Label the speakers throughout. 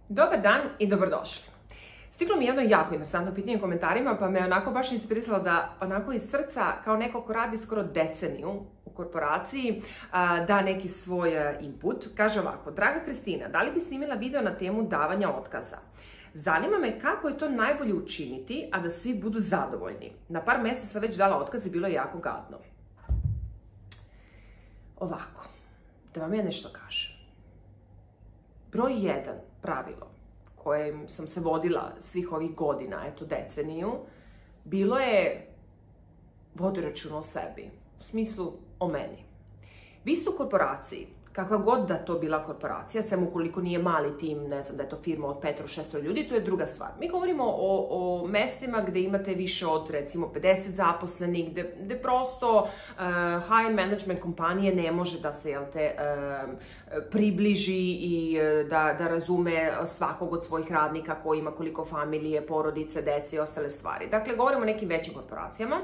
Speaker 1: Dobar dan i dobrodošli. Stiglo mi jedno jako interesantno pitanje u komentarima, pa me onako baš inspirisalo da onako iz srca, kao neko ko radi skoro deceniju u korporaciji, da neki svoj input. Kaže ovako: Draga Kristina, da li bi snimila video na temu davanja otkaza? Zanima me kako je to najbolje učiniti, a da svi budu zadovoljni. Na par mjeseca sam već dala otkaz i bilo je jako gadno. Ovako, da vam ja nešto kažem. Broj 1 pravilo kojem sam se vodila svih ovih godina, eto deceniju, bilo je vodi računa o sebi, u smislu o meni. Vi ste u korporaciji, kakva god da to bila korporacija, sem ukoliko nije mali tim, ne znam da je to firma od 5-6 ljudi, to je druga stvar. Mi govorimo o mestima gde imate više od recimo 50 zaposlenih, gde prosto high management kompanije ne može da se približi i da razume svakog od svojih radnika ko ima koliko familije, porodice, dece i ostale stvari. Dakle, govorimo o nekim većim korporacijama.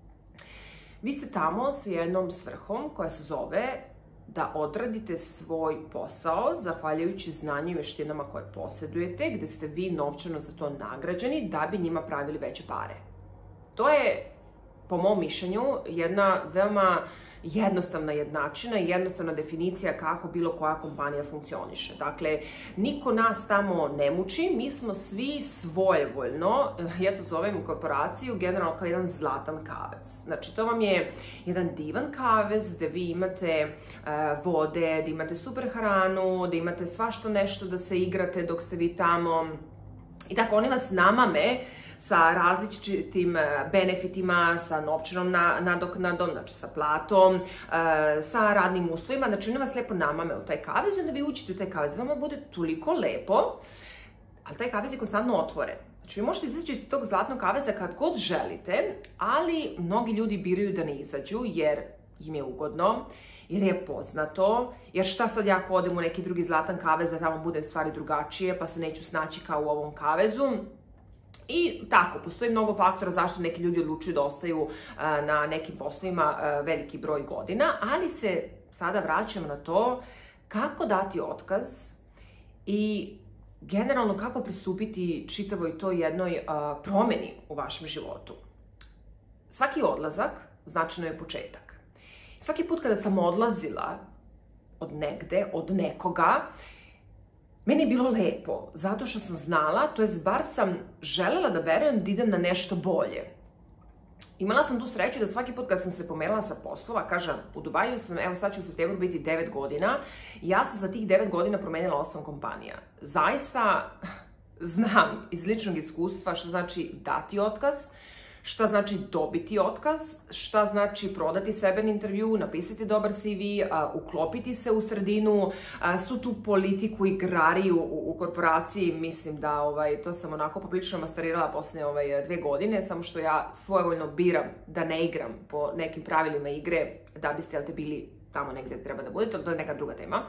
Speaker 1: Vi ste tamo sa jednom svrhom koja se zove da odradite svoj posao zahvaljujući znanju i veštinama koje posjedujete, gde ste vi novčano za to nagrađeni da bi njima pravili veće pare. To je, po mom mišljenju, jedna veoma jednostavna jednačina i jednostavna definicija kako bilo koja kompanija funkcioniše. Dakle, niko nas tamo ne muči, mi smo svi svojevoljno, ja to zovem korporaciju generalno kao jedan zlatan kavez. Znači, to vam je jedan divan kavez gde vi imate vode, da imate super hranu, da imate svašta nešto da se igrate dok ste vi tamo. I tako, oni vas namame sa različitim benefitima, sa novčanom nadoknadom, znači sa platom, sa radnim uslovima. Znači, oni vas lepo namame u taj kavez i onda vi uđete u taj kavez. Vama bude toliko lepo, ali taj kavez je konstantno otvoren. Znači, vi možete izaći iz tog zlatnog kaveza kad god želite, ali mnogi ljudi biraju da ne izađu jer im je ugodno, jer je poznato, jer šta sad ja ako odem u neki drugi zlatan kavez, da tamo bude stvari drugačije, pa se neću snaći kao u ovom kavezu. I tako, postoji mnogo faktora zašto neki ljudi odlučuju da ostaju na nekim poslovima veliki broj godina, ali se sada vraćamo na to kako dati otkaz i generalno kako pristupiti čitavoj toj jednoj promeni u vašem životu. Svaki odlazak značajno je početak. Svaki put kada sam odlazila od negde, od nekoga, meni je bilo lepo, zato što sam znala, to jest bar sam želela da verujem da idem na nešto bolje. Imala sam tu sreću da svaki put kad sam se pomerila sa poslova, kažem, u Dubaju sam, evo sad ću u septembru biti 9 godina, i ja sam za tih 9 godina promenila 8 kompanija. Zaista znam iz ličnog iskustva šta znači dati otkaz, šta znači dobiti otkaz, šta znači prodati sebe na intervju, napisati dobar CV, uklopiti se u sredinu, svu tu politiku i igrariju u korporaciji. Mislim da to sam onako poprilično masterirala posljednje 2 godine, samo što ja svojevoljno biram da ne igram po nekim pravilima igre da biste bili tamo negdje treba da budete, to je neka druga tema.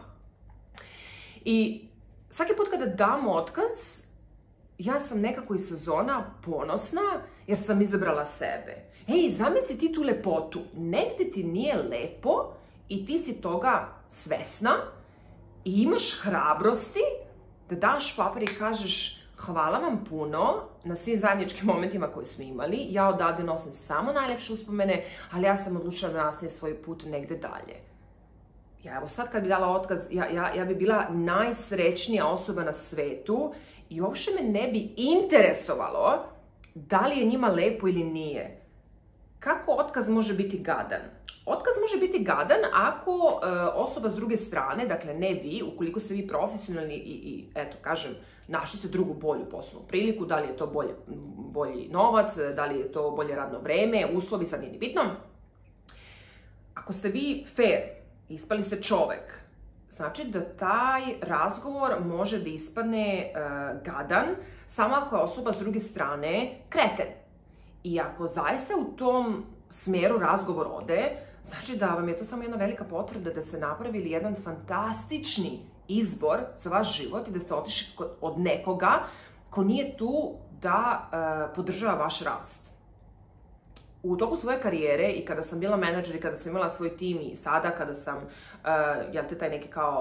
Speaker 1: I svaki put kada dam otkaz, ja sam nekako iz sezona ponosna jer sam izabrala sebe. Ej, zamisli ti tu lepotu. Negde ti nije lepo i ti si toga svesna i imaš hrabrosti da daš papir i kažeš hvala vam puno na svim zajedničkim momentima koje smo imali. Ja odavde nosim samo najlepše uspomene, ali ja sam odlučila da nastavim svoj put negde dalje. Ja evo sad kad bi dala otkaz, ja bi bila najsrećnija osoba na svetu i uopšte me ne bi interesovalo da li je njima lepo ili nije. Kako otkaz može biti gadan? Otkaz može biti gadan ako osoba s druge strane, dakle ne vi, ukoliko ste vi profesionalni i eto, kažem, našli ste drugu bolju poslovnu priliku, da li je to bolji novac, da li je to bolje radno vreme, uslovi, sad nije ni bitno. Ako ste vi fair, ispali ste čovek, znači da taj razgovor može da ispadne gadan samo ako je osoba s druge strane kreten. I ako zaista u tom smeru razgovor ode, znači da vam je to samo jedna velika potvrda da ste napravili jedan fantastični izbor za vaš život i da ste otišli od nekoga ko nije tu da podržava vaš rast. U toku svoje karijere i kada sam bila menadžer i kada sam imala svoj tim i sada kada sam, taj neki kao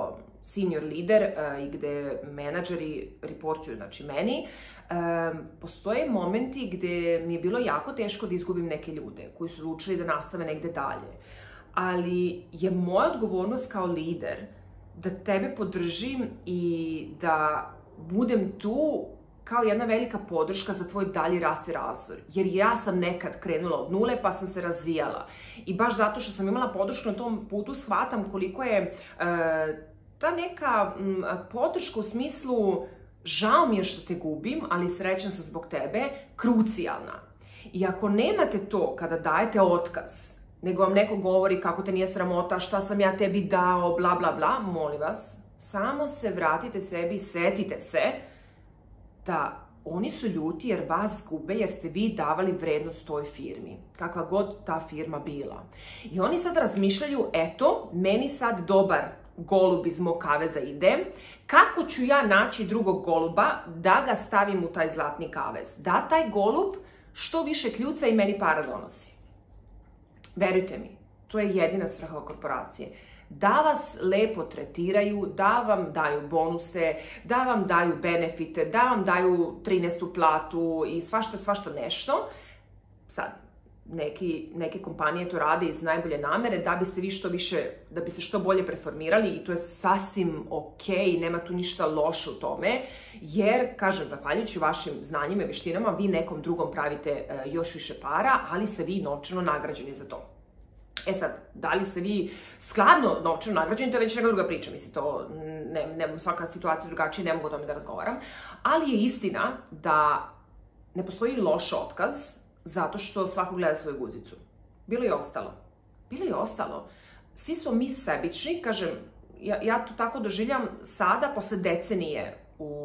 Speaker 1: senior lider i gde menadžeri reportuju, znači meni, postoje momenti gde mi je bilo jako teško da izgubim neke ljude koji su odlučili da nastave negde dalje. Ali je moja odgovornost kao lider da tebe podržim i da budem tu kao jedna velika podrška za tvoj dalji rast i razvoj. Jer ja sam nekad krenula od nule pa sam se razvijala. I baš zato što sam imala podršku na tom putu shvatam koliko je ta neka podrška u smislu žao mi je što te gubim, ali srećan sam zbog tebe, krucijalna. I ako nemate to kada dajete otkaz, nego vam neko govori kako te nije sramota, šta sam ja tebi dao, bla bla bla, molim vas, samo se vratite sebi i setite se da oni su ljuti jer vas gube, jer ste vi davali vrednost toj firmi, kakva god ta firma bila. I oni sad razmišljaju, eto, meni sad dobar golub iz mog kaveza ide, kako ću ja naći drugog goluba da ga stavim u taj zlatni kavez? Da taj golub što više kljuca i meni para donosi. Verujte mi, to je jedina svrha korporacije. Da vas lepo tretiraju, da vam daju bonuse, da vam daju benefite, da vam daju 13. platu i svašta nešto. Sad, neke kompanije to rade iz najbolje namere da biste vi da bi se što bolje performirali i to je sasvim okej, nema tu ništa loše u tome, jer, kažem, zahvaljujući vašim znanjima i vještinama, vi nekom drugom pravite još više para, ali ste vi novčano nagrađeni za to. E sad, da li ste vi skladno novčano nagrađeni, to je već neka druga priča, mislim, to svaka situacija je drugačija, ne mogu o tome da razgovaram, ali je istina da ne postoji loš otkaz zato što svako gleda svoju guzicu. Bilo je ostalo. Bilo je ostalo. Svi smo mi sebični, kažem, ja to tako doživljam sada, posle decenije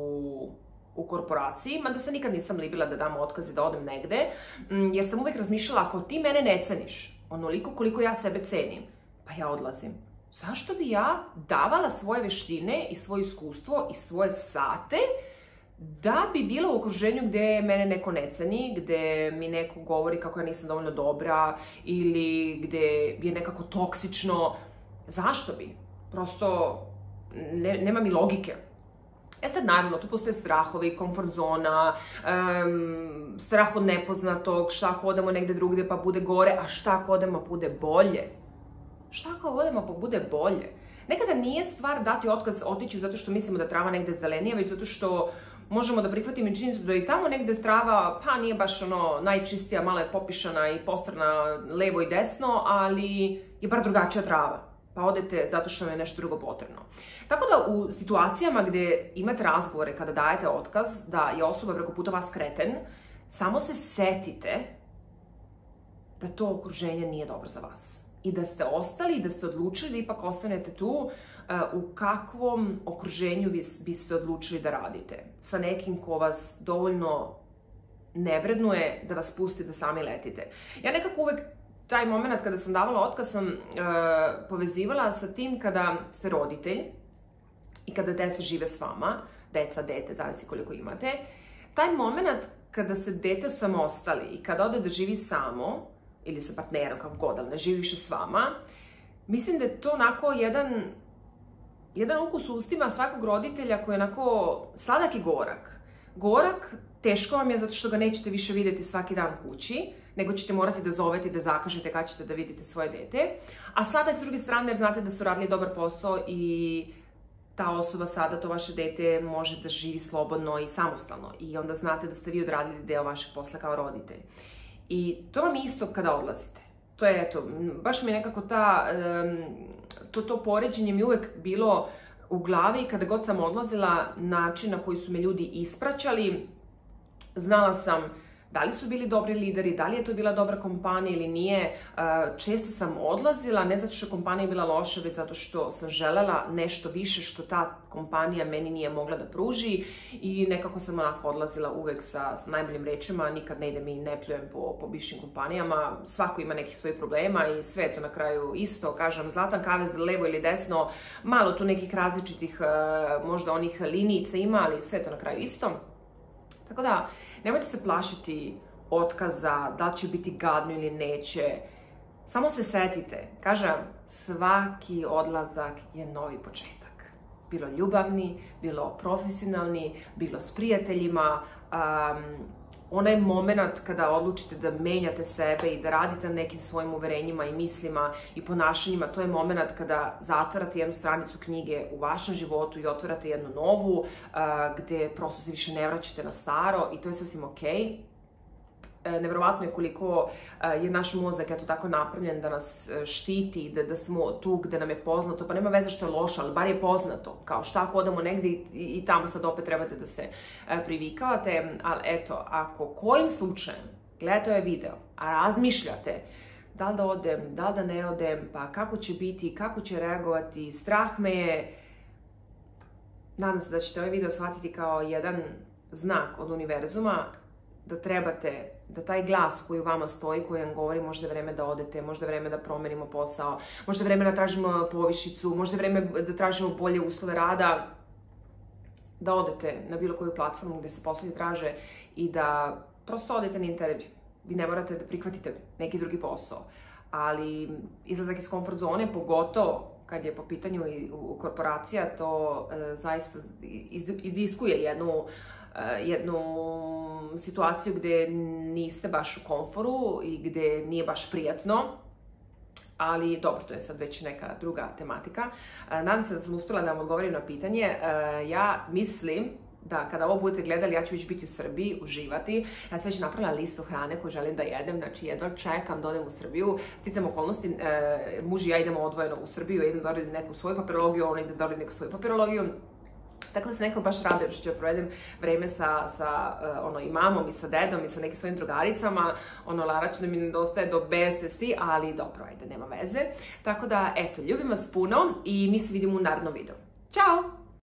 Speaker 1: u korporaciji, mada se nikad nisam libila da dam otkaz i da odem negde, jer sam uvek razmišljala, ako ti mene ne ceniš onoliko koliko ja sebe cenim, pa ja odlazim. Zašto bi ja davala svoje veštine i svoje iskustvo i svoje sate da bi bila u okruženju gde mene neko ne ceni, gde mi neko govori kako ja nisam dovoljno dobra ili gde je nekako toksično? Zašto bi? Prosto nema mi logike. E sad, naravno, tu postoje strahovi, komfort zona, strah od nepoznatog, šta ako odemo negde drugde pa bude gore, a šta ako odemo pa bude bolje? Šta ako odemo pa bude bolje? Nekada nije stvar dati otkaz otići zato što mislimo da trava negde zelenija, već zato što možemo da prihvatimo i činjenicu da i tamo negde trava, pa nije baš ono najčistija, malo je popišana i postrana levo i desno, ali je bar drugačija trava. Pa odete zato što vam je nešto drugo potrebno. Tako da u situacijama gde imate razgovore kada dajete otkaz, da je osoba preko puta vas kreten, samo se setite da to okruženje nije dobro za vas. I da ste ostali i da ste odlučili da ipak ostanete tu, u kakvom okruženju biste odlučili da radite. Sa nekim ko vas dovoljno ne vrednuje da vas pusti da sami letite. Ja nekako uvek taj moment kada sam davala otkaz sam povezivala sa tim kada ste roditelj i kada deca žive s vama, deca, dete, zavisi koliko imate, taj moment kada se dete samostali i kada ode da živi samo, ili sa partnerom, kako god, ali ne živi više s vama, mislim da je to onako jedan ukus u ustima svakog roditelja koji je onako sladak i gorak. Gorak, teško vam je zato što ga nećete više vidjeti svaki dan kući, nego ćete morati da zovete i da zakažete kad ćete da vidite svoje dete. A sladak s druge strane jer znate da su radili dobar posao i ta osoba sada, to vaše dete, može da živi slobodno i samostalno. I onda znate da ste vi odradili deo vašeg posla kao roditelj. I to vam je isto kada odlazite. To je, eto, baš mi je nekako to poređenje mi uvek bilo u glavi kada god sam odlazila, način na koji su me ljudi ispraćali. Znala sam da li su bili dobri lideri, da li je to bila dobra kompanija ili nije. Često sam odlazila, ne zato što kompanija je bila loša, već zato što sam želela nešto više što ta kompanija meni nije mogla da pruži i nekako sam onako odlazila uvek sa najboljim rečima, nikad ne idem i ne pljujem po bivšim kompanijama, svako ima nekih svojih problema i sve je to na kraju isto, kažem, zlatan kavez, levo ili desno, malo tu nekih različitih možda onih linijica ima, ali sve je to na kraju isto. Tako da, nemojte se plašiti otkaza, da li će biti gadno ili neće. Samo se setite, kažem, svaki odlazak je novi početak. bilo ljubavni, bilo profesionalni, bilo s prijateljima. Onaj moment kada odlučite da menjate sebe i da radite na nekim svojim uverenjima i mislima i ponašanjima, to je moment kada zatvarate jednu stranicu knjige u vašem životu i otvarate jednu novu, gde prosto se više ne vraćate na staro i to je sasvim okej. Neverovatno je koliko je naš mozak tako napravljen da nas štiti, da smo tu gde nam je poznato, pa nema veze što je loše, ali bar je poznato, kao šta ako odemo negde i tamo sad opet trebate da se privikavate, ali eto, ako kojim slučajem gledate ovaj video, a razmišljate da li da odem, da li da ne odem, pa kako će biti, kako će reagovati, strah me je, nadam se da ćete ovaj video shvatiti kao jedan znak od univerzuma da trebate, da taj glas koji u vama stoji, koji vam govori možda je vreme da odete, možda je vreme da promenimo posao, možda je vreme da tražimo povišicu, možda je vreme da tražimo bolje uslove rada, da odete na bilo koju platformu gde se poslovi traže i da prosto odete na intervju. Vi ne morate da prihvatite neki drugi posao, ali izlazak iz komfort zone, pogotovo kad je po pitanju korporacija, to zaista iziskuje jednu situaciju gde niste baš u komforu i gde nije baš prijatno, ali dobro, to je sad već neka druga tematika. Nadam se da sam uspela da vam odgovorim na pitanje. Ja mislim da kada ovo budete gledali, ja ću već biti u Srbiji, uživati. Ja sam već napravila listu hrane koju želim da jedem, znači jedva čekam da odem u Srbiju. Sticam okolnosti, muž i ja idemo odvojeno u Srbiju, ja idem da odem neku svoju papirologiju, on ide da odem neku svoju papirologiju. Tako da se nekako baš radujem što ću da provedem vreme sa i mamom i sa dedom i sa nekim svojim drugaricama. Laračno mi nedostaje do besvesti, ali dobro, ajde, nema veze. Tako da, eto, ljubim vas puno i mi se vidimo u narednom videu. Ćao!